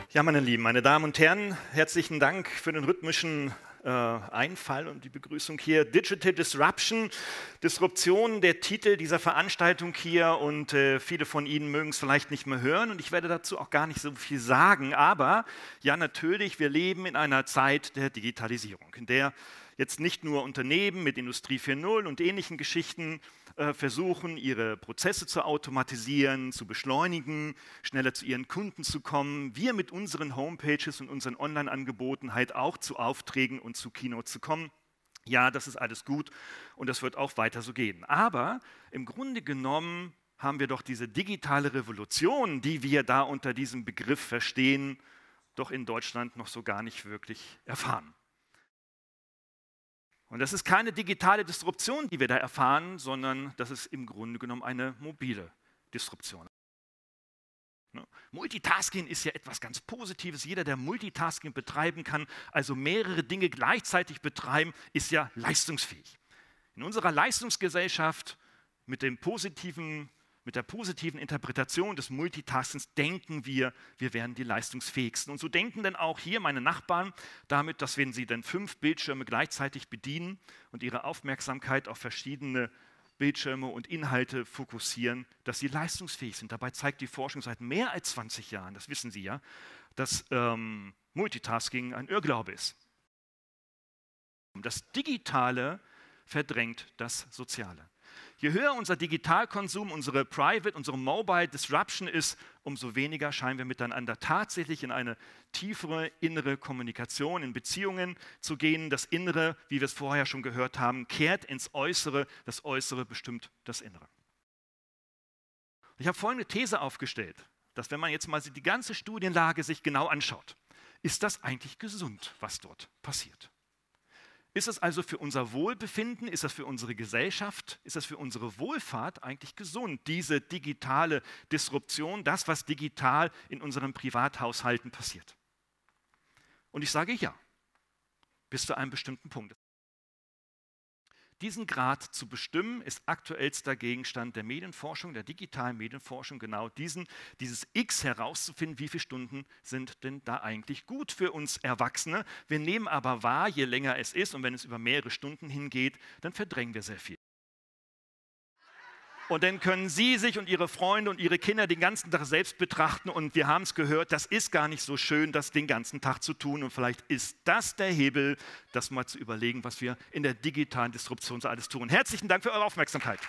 Ja, meine Lieben, meine Damen und Herren, herzlichen Dank für den rhythmischen Einfall und die Begrüßung hier. Digital Disruption, Disruption, der Titel dieser Veranstaltung hier, und viele von Ihnen mögen es vielleicht nicht mehr hören und ich werde dazu auch gar nicht so viel sagen, aber ja, natürlich, wir leben in einer Zeit der Digitalisierung, in der jetzt nicht nur Unternehmen mit Industrie 4.0 und ähnlichen Geschichten versuchen, ihre Prozesse zu automatisieren, zu beschleunigen, schneller zu ihren Kunden zu kommen. Wir mit unseren Homepages und unseren Online-Angeboten halt auch zu Aufträgen und zu Keynote zu kommen. Ja, das ist alles gut und das wird auch weiter so gehen. Aber im Grunde genommen haben wir doch diese digitale Revolution, die wir da unter diesem Begriff verstehen, doch in Deutschland noch so gar nicht wirklich erfahren. Und das ist keine digitale Disruption, die wir da erfahren, sondern das ist im Grunde genommen eine mobile Disruption. Multitasking ist ja etwas ganz Positives. Jeder, der Multitasking betreiben kann, also mehrere Dinge gleichzeitig betreiben, ist ja leistungsfähig. In unserer Leistungsgesellschaft mit der positiven Interpretation des Multitaskings denken wir, wir wären die leistungsfähigsten. Und so denken dann auch hier meine Nachbarn damit, dass wenn sie dann 5 Bildschirme gleichzeitig bedienen und ihre Aufmerksamkeit auf verschiedene Bildschirme und Inhalte fokussieren, dass sie leistungsfähig sind. Dabei zeigt die Forschung seit mehr als 20 Jahren, das wissen Sie ja, dass Multitasking ein Irrglaube ist. Das Digitale verdrängt das Soziale. Je höher unser Digitalkonsum, unsere Mobile Disruption ist, umso weniger scheinen wir miteinander tatsächlich in eine tiefere innere Kommunikation, in Beziehungen zu gehen. Das Innere, wie wir es vorher schon gehört haben, kehrt ins Äußere, das Äußere bestimmt das Innere. Ich habe folgende These aufgestellt, dass wenn man jetzt mal die ganze Studienlage sich genau anschaut, ist das eigentlich gesund, was dort passiert? Ist es also für unser Wohlbefinden, ist das für unsere Gesellschaft, ist das für unsere Wohlfahrt eigentlich gesund, diese digitale Disruption, das, was digital in unseren Privathaushalten passiert? Und ich sage ja, bis zu einem bestimmten Punkt. Diesen Grad zu bestimmen, ist aktuellster Gegenstand der Medienforschung, der digitalen Medienforschung, genau dieses X herauszufinden, wie viele Stunden sind denn da eigentlich gut für uns Erwachsene. Wir nehmen aber wahr, je länger es ist und wenn es über mehrere Stunden hingeht, dann verdrängen wir sehr viel. Und dann können Sie sich und Ihre Freunde und Ihre Kinder den ganzen Tag selbst betrachten und wir haben es gehört, das ist gar nicht so schön, das den ganzen Tag zu tun und vielleicht ist das der Hebel, das mal zu überlegen, was wir in der digitalen Disruption so alles tun. Herzlichen Dank für eure Aufmerksamkeit.